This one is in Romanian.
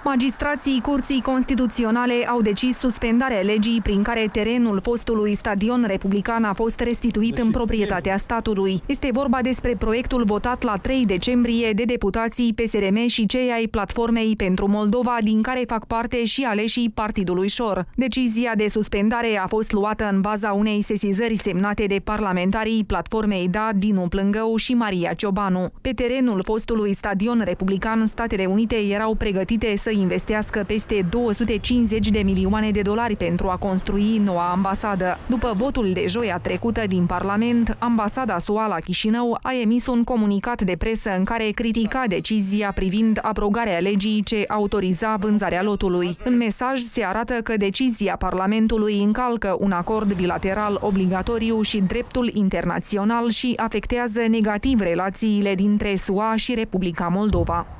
Magistrații Curții Constituționale au decis suspendarea legii prin care terenul fostului stadion republican a fost restituit în proprietatea statului. Este vorba despre proiectul votat la 3 decembrie de deputații PSRM și cei ai Platformei pentru Moldova, din care fac parte și aleșii Partidului Șor. Decizia de suspendare a fost luată în baza unei sesizări semnate de parlamentarii Platformei Da, Dinu Plângău și Maria Ciobanu. Pe terenul fostului stadion republican, Statele Unite erau pregătite să investească peste 250 de milioane de dolari pentru a construi noua ambasadă. După votul de joia trecută din Parlament, ambasada SUA la Chișinău a emis un comunicat de presă în care critica decizia privind abrogarea legii ce autoriza vânzarea lotului. În mesaj se arată că decizia Parlamentului încalcă un acord bilateral obligatoriu și dreptul internațional și afectează negativ relațiile dintre SUA și Republica Moldova.